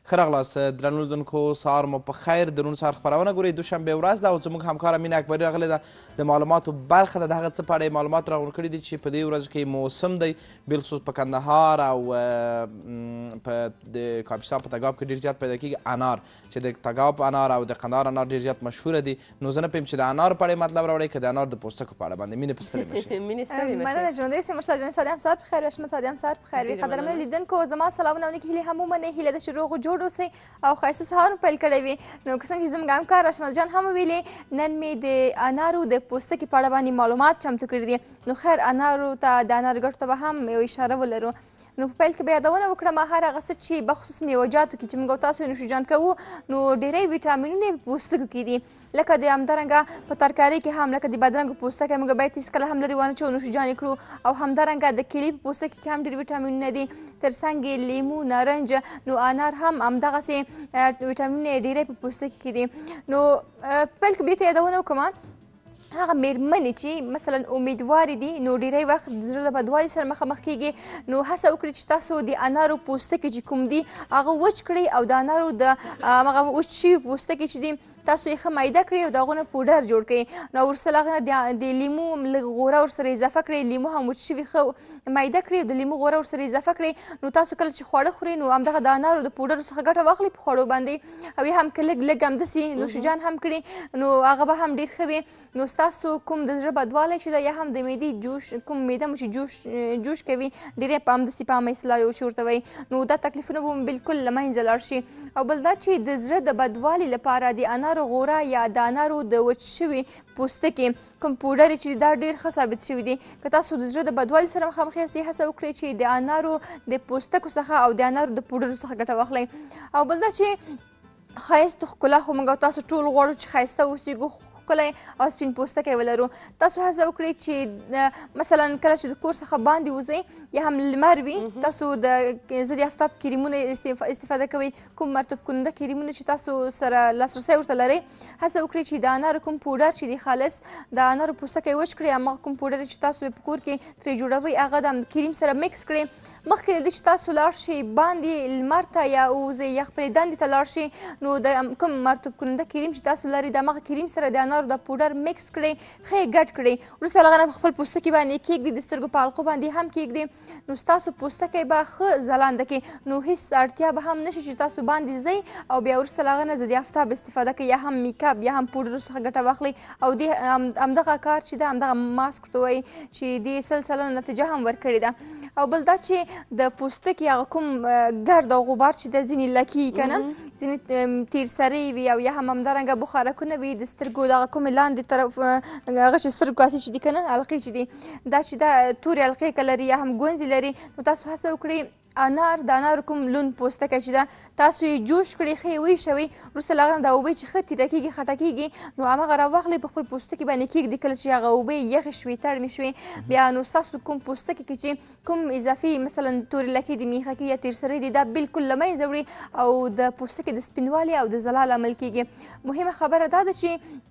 ښه راغلاست درنو لیدونکو، سهار مو په خیر. د روڼ سهار خپرونه ګورئ، دوشنبې ورځ ده او زموږ همکاره مینه اکبري راغلې ده د معلوماتو برخه ده. د هغه څه په اړه یې معلومات راغونډ کړي دي چې په دې ورځو کې موسم دی، بالخصوص په کندهار او په د کاپیسا په تګاب کې ډېر زیات پیدا کېږي انار، چې د تګاب انار او د قندهار انار ډېر زیات مشهوره دي. نو زه نه پوهیم چې د انار په اړه مطلب راوړئ که د انار د پوستکو په اړه باندې. مینې په ستړې مشي. مننه ژوندی اوسئ. مرسل جان سهار سهار بخیر. رشمت سهار سهار بخیر وي. قدرمنو لیدونکو زما سلامونه او نیک هیلې هم ومنئ. هیله ده چې روغ جوړ اوسئ او ښایسته سهار پیل کړی وي. نو که څنګه چې زموږ همکار رشمت جان هم ویلې، نن مې د انارو د پوستکي په اړه باندې معلومات چمتو کړي دي. نو خیر انارو ته د انار ګټو ته به هم یو اشاره ولرو. نو په پیل کې به یادونه وکړم هر هغه څه چې بخصوص میوه‌جاتو کې چې موږ او تاسو نوشیجان کوو، نو ډېری ویټامینونه په پوستکو کې دي، لکه د همدارنګه په ترکارۍ کې هم لکه د بادرنګو پوستکی موږ باید هېڅکله هم لرې وانه چې نوشیجان یې کړو. او همدارنګه د کیلي په پوستکي کې هم ډېر ویټامینونه دي، تر څنګ یې لیمو، نارنج، نو انار هم همدغسې ویټامینونه یې ډېری په پوستکي کې دي. نو په پیل کې به دې ته یادونه وکړم هغه مېرمنې چې مثلا امیدوارې دي، نو ډېری وخت د زړه د بدوالي سره مخامخ کېږي، نو هڅه وکړئ چې تاسو د انارو پوستکي چې کوم دي هغه وچ کړئ او د انارو د هغه وچ شوي پوستکي چې دي تاسو یې ښه میده کړئ او د هغو نه پوډر جوړ کړئ. نو ورسره هغه نه د لیمو لږ غوره ورسره اضافه کړئ، لیمو هم وچ شوي ښه میده کړئ او د لیمو غوره ورسره اضافه کړئ. نو تاسو کله چې خواړه خورئ نو همدغه د انارو د پوډرو څخه ګټه واخلئ په خوړو باندې، او یا هم که لږ لږ همداسې نوشیجان هم کړي نو هغه به هم ډېر ښه وي. نو ستاسو کوم د زړه بدوالی چې ده یا هم د معدې جوش، کوم معده مو چې جوش کوي ډېری په همداسې په عامه اصطلاح یو چې ورته وایي، نو دا تکلیفونه به مو بلکل له منځه لاړ شي. او بل دا چې د زړه د بدوالي لپاره د انارو غوره یا د انارو د وچ شوي پوستکي کوم پوډر چې دا ډېر ښه ثابت شوي دي. که تاسو د زړه د بدوالي سره مخامخ یاستئ هڅه وکړئ چې د انارو د پوستکو څخه او د انارو د پوډرو څخه ګټه واخلئ. او بل دا چې ښایست ښکلا خو موږ او تاسو ټول غواړو چې ښایسته اوسېږو، ښکلی او سپین پوستکی ولرو. تاسو هڅه وکړئ چې مثلا کله چې د کور څخه باندې وځئ یا هم لمر وي، تاسو د ضد آفتاب کریمونه استفاده کوئ، کوم مرطوب کننده کریمونه چې تاسو سره لاسرسی ورته لرئ، هڅه وکړئ چې د انارو کوم پوډر چې دی خالص د انارو پوستکی وچ کړئ، هماغه کوم پوډر چې تاسو په کور کې ترې جوړوئ هغه د کریم سره مکس کړئ. مخکې له دې چې تاسو لاړ شئ باندې لمر ته یا ووځئ یا خپلې دندې ته لاړ شئ، نو د کوم مرطوب کننده کریم چې تاسو لرئ د هماغه کریم سره د انارو د پوډر مکس کړئ، ښه یې ګډ کړئ. وروسته له هغه نه په خپل پوستکي باندې کېږدئ، د سترګو په حلقو باندې هم کېږدئ، نو ستاسو پوستکی به ښه ځلانده کړي. نو هېڅ اړتیا به هم نشي چې تاسو باندې ځئ او بیا وروسته له هغه نه ضد آفتاب استفاده کوئ یا هم میکاپ یا هم پوډرو څخه ګټه واخلئ. او دې همدغه کار چې ده همدغه ماسک ورته وایي چې دې 100% نتیجه هم ورکړې ده. او بل دا چې د پوستکي هغه کوم ګرد او غبار چې د ځینې لکې که نه ځینې تیر سرې وي او یا هم همدارنګه بخارکونه وي د سترګو دغه کومې لاندې طرف هغه چې سترګو کاسې چې دي که نه حلقې چې دي دا چې دا تورې حلقې که لري یا هم ګونځې لري، نو تاسو هڅه وکړئ انار د انارو کوم لون پوستکی چې ده تاسو یې جوش کړئ، ښه یې ویشوئ، وروسته له هغه نه دا اوبه چې ښه تیره کېږي خټه کېږي، نو هماغه راواخلئ په خپل پوستکي باندې کېږدئ. کله چې هغه اوبه یخې شوې تړمې شوې بیا نو ستاسو کوم پوستکي کې چې کوم اضافي مثلا تورې لکې دي، میخکې یا تیر سرې دي، دا بلکل له منځه وړي او د پوستکي د سپینوالي او د ځلا لامل کېږي. مهمه خبره دا ده چې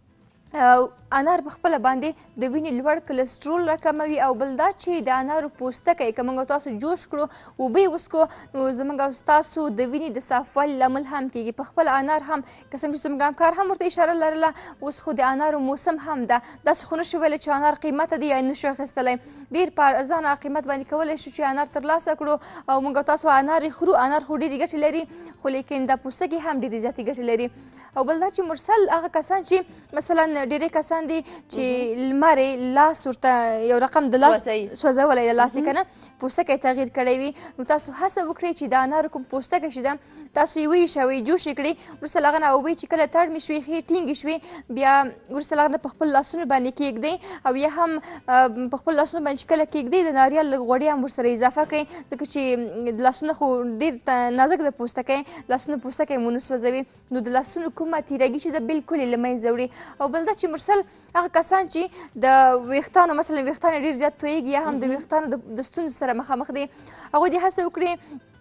انار په خپله باندې د وینې لوړ کلسترول راکموي. او بل دا چې د انارو پوستکی که موږ تاسو جوش کړو اوبه یې وڅښو نو زموږ او ستاسو د وینې د صافوالي لامل هم کېږي. په خپل انار هم که څنګه چې زموږ همکار هم ورته اشاره لرله، اوس خو د انارو موسم هم ده، داسې خو نشو ویلی چې انار قیمته دی یا نشو اخیستلی، ډېر په ارزانه قیمت باندې کولی شو چې انار ترلاسه کړو او موږ تاسو انار یې خورو. انار خو ډېرې ګټې لري خو لیکن د پوستکي هم ډېرې زیاتې ګټې لري. او بل دا چې مرسل هغه کسان چې مثلا ډېری کسان دي چې لمر لاس ورته یو رقم د لاس سوځولی د لاس یې که نه پوستکی تغییر کړی وي، نو تاسو هڅه وکړئ چې د انارو کوم پوستکی چې ده تاسو یې ویشوئ، جوش یې کړئ، وروسته له هغه نه اوبه چې کله تړمې شوې ښې ټینګې شوې بیا وروسته له هغه نه په خپل لاسونو باندې کېږدئ او یا هم په خپل لاسونو باندې چې کله کېږدئ د ناریال لږ غوړي هم ورسره اضافه کړئ، ځکه چې لاسونه خو ډېر نازک د پوستکی، لاسونو پوستکی مو نه سوځوي، نو د لاسونو کومه تیرګي چې ده بلکل یې له منځه وړي. او بل دا چې مرسل هغه کسان چې د ویښتانو مثلا ویښتان یې ډېر زیات تویېږي یا هم د ویښتانو د ستونزو سره مخامخ دي، هغوی دې هڅه وکړي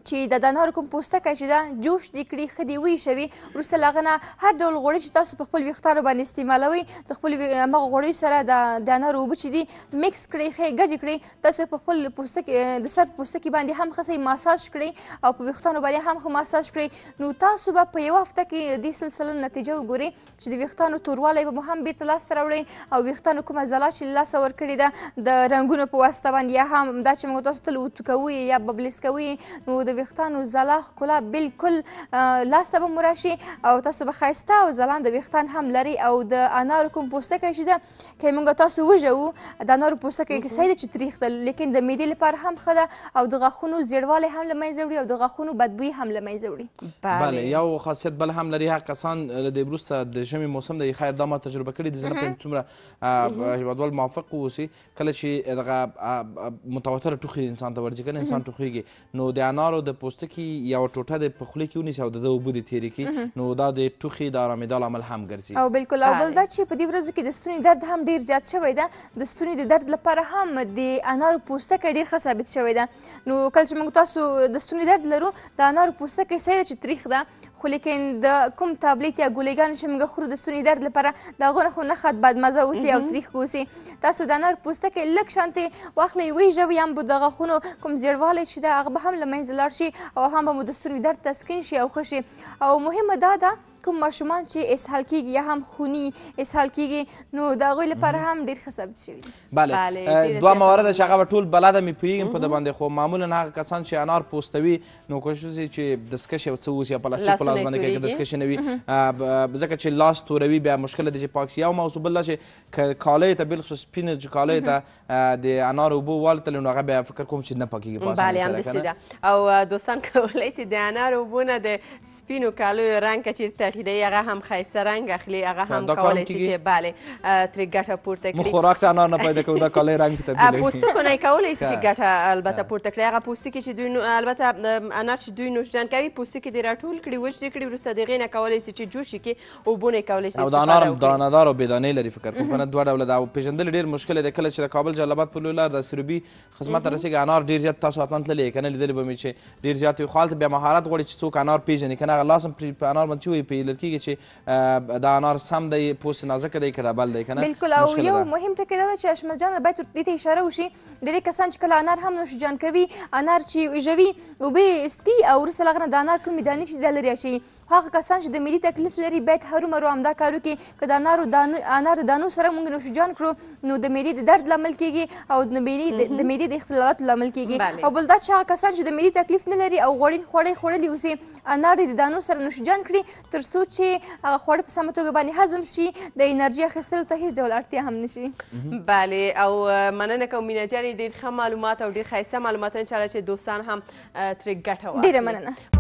چې د انارو کوم پوستکی چې ده جوش دې کړي ښه دې وایشوي وروسته له هغه نه هر ډول غوړي چې تاسو په خپل ویښتانو باندې استعمالوئ د خپلو همغه غوړیو سره د انارو اوبه چې دي مکس کړئ ښه ګډې کړئ تاسو په خپل پوستکي د سر پوستکي باندې هم ښه ماساج کړئ او په ویښتانو باندې هم ښه ماساج کړئ نو تاسو به په یوه هفته کې دې سلسله نتیجه وګورئ چې د ویښتانو توروالی به مو هم بیرته لاسته راوړئ او ویښتانو کومه ځلا چې له لاسه ورکړې ده د رنګونو په واسطه باندې یا هم دا چې موږ تاسو تل اوتو کوئ یا ببلیس کوئ نو د ویښتانو ځلا ښکلا بالکل لاسته به مو راشي او تاسو به ښایسته او ځلانده ویښتان هم لرئ او د انارو کوم پوستکی چې ده که موږ تاسو وژوو د انارو پوستکی که صحیح ده چې تریخ ده لیکن د معدې لپاره هم ښه ده او د غاښونو زیړوالی هم له منځه وړي او د غاښونو بدبویي هم له منځه وړي بله یو خاصیت بل هم لري هغه کسان له دې وروسته د ژمي موسم دی خیر دا ما تجربه کړي دي زه نه پوهېږم څومره هېوادوال موافق واوسي کله چې دغه متواتره ټوخي انسان ته ورځي که نه انسان ټوخیږي نو د انارو د پوستکي یوه ټوټه د په خولې کې ونیسي او د ده اوبه دې تېرې کړي نو دا د ټوخي د ارامېدا لامل هم ګرځي او بالکل او بل دا چې په دې ورځو کې د ستوني درد هم ډېر زیات شوی ده د ستوني د درد لپاره هم د انارو پوستکی ډېر ښه ثابت شوی ده نو کله چې موږ تاسو د ستوني درد لرو د انارو پوستکی صحیح ده چې تریخ ده خو لیکن د کوم تابلیت یا ګولیګانې چې موږ خورو د ستوني درد لپاره د هغو نه خو نه ښه بدمزه اوسي او تریخ اوسي تاسو د انارو پوستکی لږ شانتې واخلئ ویژوئ هم به د غاښونو کوم زیړوالی چې ده هغه به هم له منځه لاړ شي او هم به مو د ستوني درد تسکین شي او ښه شي او مهمه دا ده کوم ماشومان چې اسهال کیږي یا هم خوني اسهال کیږي نو د هغوی لپاره هم ډېر ښه ثابت شوي دي بله دوه موارد چې هغه به ټول بلده مې پوهېږم په ده باندې خو معمولا هغه کسان چې انار پوستوي نو کوشش وکړي چې دستکش یو څه اوسي یا پلاستیک په لاس باندې کوي که دستکش نه وي ځکه چې لاس توروي بیا مشکله ده چې پاک شي یو موضوع بل ده چې که کالیو ته بالخصوص سپینې چې کالیو ته د انارو اوبه والوتلې نو هغه بیا فکر کوم چې نه پاکېږي په اسانۍ سره ده او دوستان کولی شي د انارو اوبو نه د سپینو کالیو رنګ که چېرته ټیټوي هغه هم ښایسته رنګ اخلي هغه هم کولی شي چې بله ترې ګټه پورته کړي موږ خوراک ته انار نه پیدا کوو دا کالی رنګ تبدیلوي پوستکو نه یې کولی شي چې ګټه البته پورته کړي هغه پوستکي چې دوی البته انار چې دوی نوشجان کوي پوستکي دې راټول کړي وچ دې کړي وروسته د هغې نه کولی شي چې جوش کړي اوبو نه یې کولی شي او د انار هم دانهدار او بېدانې لري فکر کوم که نه دوه ډوله ده او پېژندل ډېر مشکل دی کله چې د کابل جلالآباد په لوی لار د سروبي خدمت ته رسېږي انار ډېر زیات تاسو حتما تللی یې که نه لیدلي به مې چې ډېر زیات وي خو هلته بیا مهارت غواړي چې څوک انار پېژني که نه هغه لاس هم په انار باندې چې وایي پیژندل کېږي چې دا انار سم دی پوست نازکه دی که ډبل دی که نه بالکل او یو مهم ټکی دا ده چې اشمت جان باید دې ته اشاره وشي ډېری کسان چې کله انار هم نوشجان کوي انار چې ژوي اوبه څکي او وروسته له هغه نه د انار کومې دانې چې دي دا لرې اچوي هغه کسان چې د معدې تکلیف لري باید هرومرو همدا کار وکړي که د انار د دانو سره موږ نوشجان کړو نو د معدې د درد لامل کیږي او د معدې د اختلالاتو لامل کیږي او بل دا چې هغه کسان چې د معدې تکلیف نه لري او غوړین خواړه خوړلي اوسي انار د دانو سره نوشجان کړي تر څو چې هغه خواړه په سمه توګه باندې هضم شي د انرژي اخیستلو ته هېڅ ډول اړتیا هم نشي بلې او مننه کوم مینا جانې ډېر ښه معلومات او ډېر ښایسته معلومات انشاءالله چې دوستان هم ترې ګټه واخلي ډېره مننه